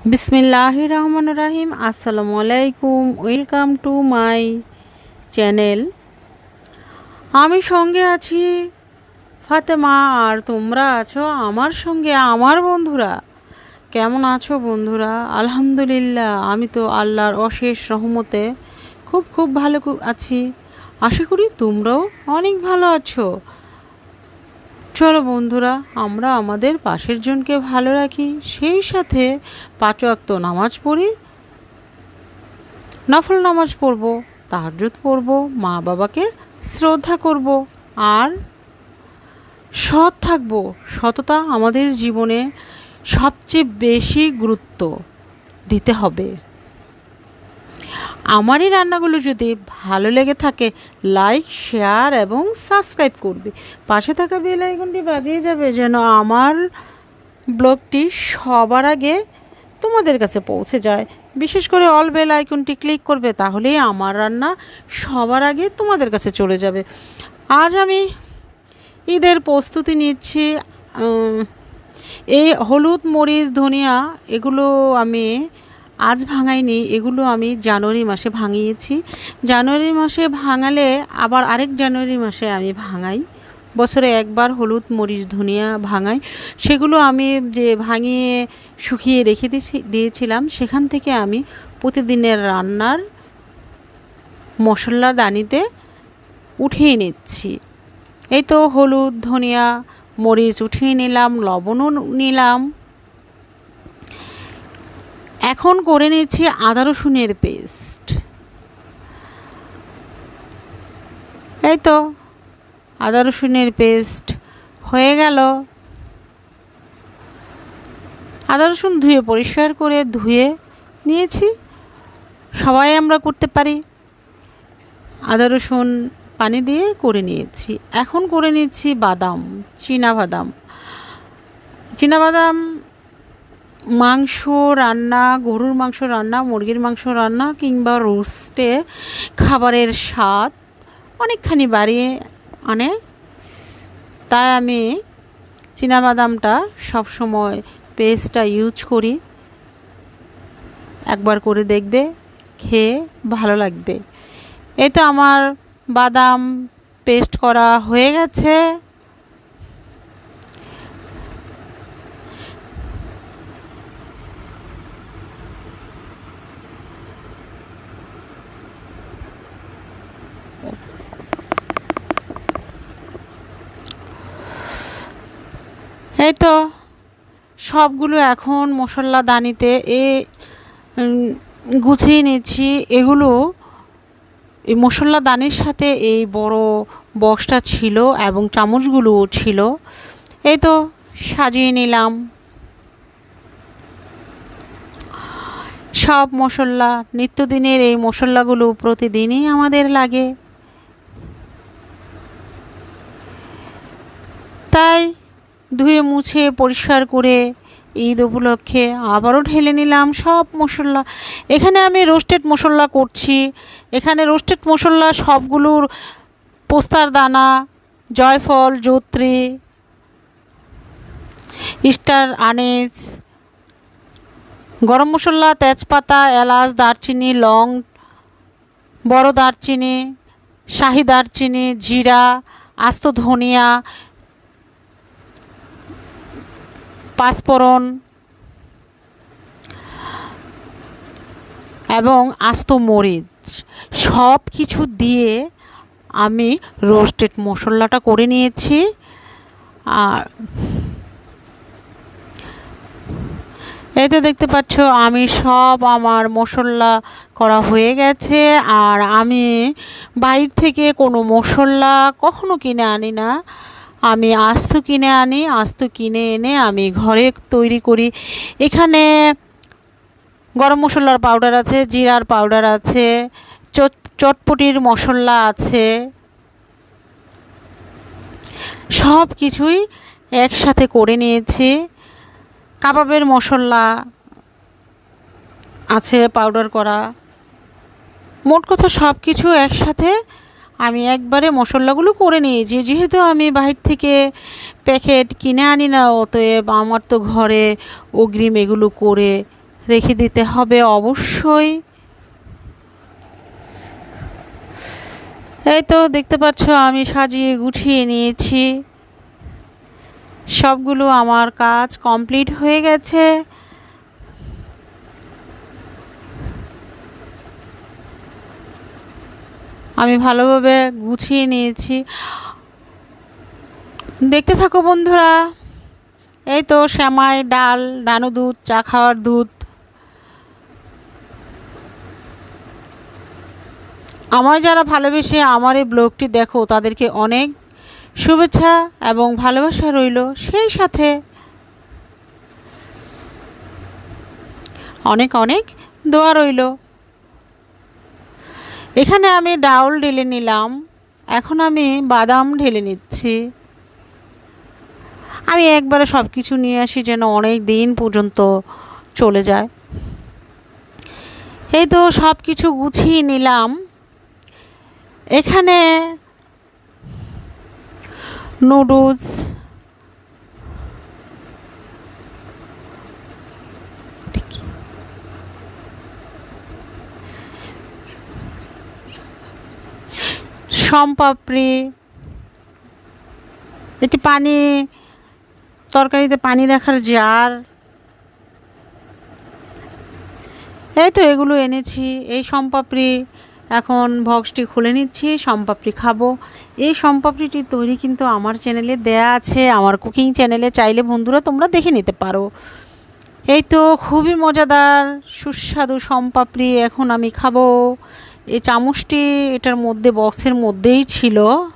বিসমিল্লাহির রহমানির রহিম। আসসালামু আলাইকুম, ওয়েলকাম টু মাই চ্যানেল। আমি সঙ্গে আছি ফাতেমা, আর তোমরা আছো আমার সঙ্গে। আমার বন্ধুরা কেমন আছো বন্ধুরা? আলহামদুলিল্লাহ, আমি তো আল্লাহর অশেষ রহমতে খুব ভালো আছি। আশা করি তোমরাও অনেক ভালো আছো। চলো বন্ধুরা, আমরা আমাদের পাশের জনকে ভালো রাখি, সেই সাথে 5 ওয়াক্ত নামাজ পড়ি, নফল নামাজ পড়ব, তাহাজ্জুদ পড়ব, মা বাবাকে শ্রদ্ধা করব, আর সৎ থাকব। সততা আমাদের জীবনে সবচেয়ে বেশি গুরুত্ব দিতে হবে। আমার এই রান্নাগুলো যদি ভালো লেগে থাকে, লাইক, শেয়ার এবং সাবস্ক্রাইব করবে। পাশে থাকা বেল আইকনটি বাজিয়ে যাবে, যেন আমার ব্লগটি সবার আগে তোমাদের কাছে পৌঁছে যায়। বিশেষ করে অল বেল আইকনটি ক্লিক করবে, তাহলেই আমার রান্না সবার আগে তোমাদের কাছে চলে যাবে। আজ আমি ঈদের প্রস্তুতি নিচ্ছি। এই হলুদ, মরিচ, ধনিয়া এগুলো আমি আজ ভাঙাইনি, এগুলো আমি জানুয়ারি মাসে ভাঙিয়েছি। জানুয়ারি মাসে ভাঙালে আবার আরেক জানুয়ারি মাসে আমি ভাঙাই। বছরে একবার হলুদ, মরিচ, ধনিয়া ভাঙাই। সেগুলো আমি যে ভাঙিয়ে শুকিয়ে রেখে দিয়েছিলাম, সেখান থেকে আমি প্রতিদিনের রান্নার মশলার দানিতে উঠিয়ে নিচ্ছি। এই তো হলুদ, ধনিয়া, মরিচ উঠিয়ে নিলাম, লবণও নিলাম। এখন করে নিচ্ছি আদা রসুনের পেস্ট। এই তো আদা রসুনের পেস্ট হয়ে গেল। আদা রসুন পরিষ্কার করে ধুয়ে নিয়েছি, সবাই আমরা করতে পারি। আদা রসুন পানি দিয়ে করে নিয়েছি। এখন করে নিচ্ছি বাদাম, চীনাবাদাম। মাংস রান্না, গরুর মাংস রান্না, মুরগির মাংস রান্না কিংবা রোস্টে খাবারের স্বাদ অনেকখানি বাড়িয়ে আনে। তাই আমি চীনাবাদামটা সবসময় পেস্টটা ইউজ করি। একবার করে দেখবে, খেয়ে ভালো লাগবে। এই তো আমার বাদাম পেস্ট করা হয়ে গেছে। এই তো সবগুলো এখন মশলা দানিতে গুছিয়ে নিচ্ছি। এগুলো এই মশলা দানির সাথে এই বড় বক্সটা ছিল এবং চামচগুলোও ছিল। এই তো সাজিয়ে নিলাম সব মশলা। নিত্যদিনের এই মশলাগুলো প্রতিদিনই আমাদের লাগে, তাই ধুয়ে মুছে পরিষ্কার করে ঈদ উপলক্ষে আবারও ঢেলে নিলাম সব মশলা। এখানে আমি রোস্টেড মশলা করছি। এখানে রোস্টেড মশলা সবগুলোর পোস্তার দানা, জয়ফল, জয়িত্রী, স্টার আনিস, গরম মশলা, তেজপাতা, এলাচ, দারচিনি, লং, বড় দারচিনি, শাহি দারচিনি, জিরা, আস্ত ধনিয়া, পাঁচফোড়ন এবং আস্ত মরিচ সব কিছু দিয়ে আমি রোস্টেড মশলাটা করে নিয়েছি। আর এই তো দেখতে পাচ্ছ, আমি সব আমার মশলা করা হয়ে গেছে। আর আমি বাইরে থেকে কোনো মশলা কখনো কিনে আনি না, আমি আস্ত কিনে আনি। আস্ত কিনে এনে আমি ঘরে তৈরি করি। এখানে গরম মশলার পাউডার আছে, জিরার পাউডার আছে, চটপটির মশলা আছে, সব কিছুই একসাথে করে নিয়েছি। কাবাবের মশলা আছে পাউডার করা। মোট কথা সব কিছু একসাথে আমি একবারে মশলাগুলো করে নিয়েছি। যেহেতু আমি বাইরে থেকে প্যাকেট কিনে আনি না, অতএব আমার তো ঘরে অগ্রিম এগুলো করে রেখে দিতে হবে অবশ্যই। এই তো দেখতে পাচ্ছ আমি সাজিয়ে গুছিয়ে নিয়েছি, সবগুলো আমার কাজ কমপ্লিট হয়ে গেছে। আমি ভালোভাবে গুছিয়ে নিয়েছি, দেখতে থাকো বন্ধুরা। এই তো সেমাই, ডাল, ডানো দুধ, চা খাওয়ার দুধ। আমার যারা ভালোবেসে আমার এই ব্লগটি দেখো তাদেরকে অনেক শুভেচ্ছা এবং ভালোবাসা রইল, সেই সাথে অনেক অনেক দোয়া রইল। এখানে আমি ডাউল ঢেলে নিলাম, এখন আমি বাদাম ঢেলে নিচ্ছি। আমি একবারে সব কিছু নিয়ে আসি যেন অনেক দিন পর্যন্ত চলে যায়। এই তো সব কিছু গুছিয়ে নিলাম। এখানে নুডলস, সোমপাপড়ি, এটি পানি, তরকারিতে পানি রাখার জার, এই তো এগুলো এনেছি। এই সোমপাপড়ি, এখন বক্সটি খুলে নিচ্ছি, সোমপাপড়ি খাবো। এই সোমপাপড়িটির তৈরি কিন্তু আমার চ্যানেলে দেয়া আছে, আমার কুকিং চ্যানেলে, চাইলে বন্ধুরা তোমরা দেখে নিতে পারো। এই তো খুবই মজাদার সুস্বাদু সোমপাপড়ি এখন আমি খাবো। এই চামচটি এটার মধ্যে, বক্সের মধ্যেই ছিল।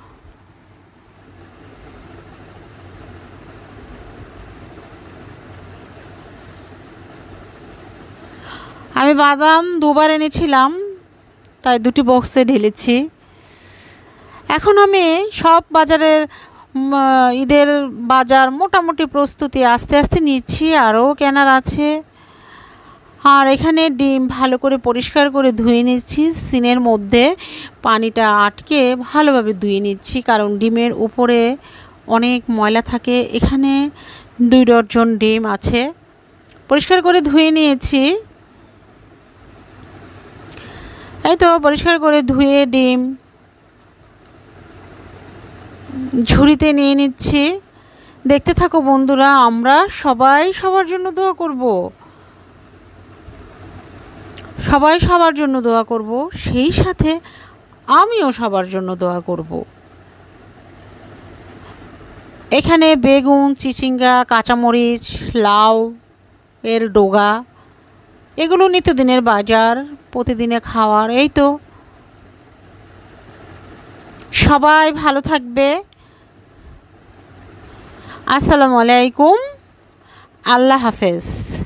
আমি বাদাম দুবার এনেছিলাম, তাই দুটি বক্সে ঢেলেছি। এখন আমি সব বাজারের ঈদের বাজার মোটামুটি প্রস্তুতি আস্তে আস্তে নিচ্ছি, আরও কেনার আছে। আর এখানে ডিম ভালো করে পরিষ্কার করে ধুয়ে নিচ্ছি, সিনের মধ্যে পানিটা আটকে ভালোভাবে ধুয়ে নিচ্ছি, কারণ ডিমের উপরে অনেক ময়লা থাকে। এখানে 2 ডজন ডিম আছে, পরিষ্কার করে ধুয়ে নিয়েছি। এই তো পরিষ্কার করে ধুয়ে ডিম ঝুড়িতে নিয়ে নিচ্ছি। দেখতে থাকো বন্ধুরা, আমরা সবাই সবার জন্য দোয়া করব, সবাই সবার জন্য দোয়া করব, সেই সাথে আমিও সবার জন্য দোয়া করব। এখানে বেগুন, চিচিঙ্গা, কাঁচামরিচ, লাউ এর ডগা, এগুলো নিত্যদিনের বাজার, প্রতিদিনে খাওয়ার। এই তো সবাই ভালো থাকবে। আসসালামু আলাইকুম, আল্লাহ হাফেজ।